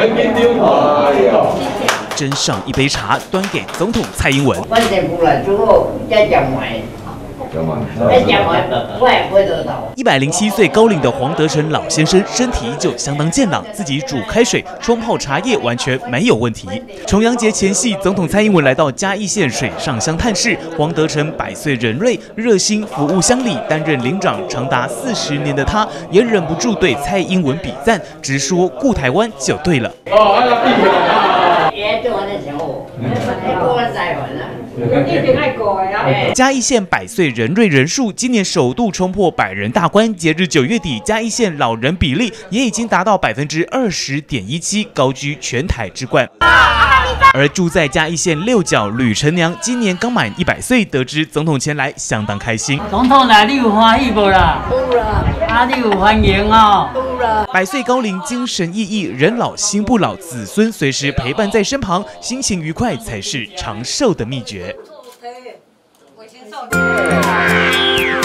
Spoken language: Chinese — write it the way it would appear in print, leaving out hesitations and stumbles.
斟上一杯茶，端给总统蔡英文。 反正过来之后再讲完。 107岁高龄的黄德成老先生身体依旧相当健朗，自己煮开水、冲泡茶叶完全没有问题。重阳节前夕，总统蔡英文来到嘉义县水上乡探视。黄德成100岁人瑞，热心服务乡里，担任领长长达40年的他，也忍不住对蔡英文比赞，直说顾台湾就对了。嘉义县100岁人瑞人数今年首度冲破100人大关，截至9月底，嘉义县老人比例也已经达到20.17%，高居全台之冠。而住在嘉义县六角吕成娘今年刚满100岁，得知总统前来，相当开心。 总统来，你有欢喜不啦？有啦。啊，你有欢迎哦。有啦。100岁高龄，精神奕奕，人老心不老，子孙随时陪伴在身旁，心情愉快才是长寿的秘诀。我先送你。